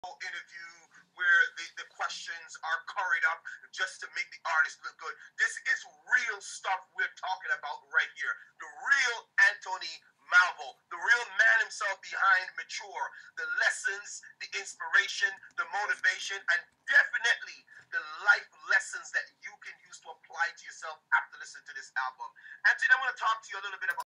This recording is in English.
interview where the questions are curried up just to make the artist look good. This is real stuff we're talking about right here. The real Anthony Malvo, the real man himself behind Mature, the lessons, the inspiration, the motivation, and definitely the life lessons that you can use to apply to yourself after listening to this album. Anthony, I want to talk to you a little bit about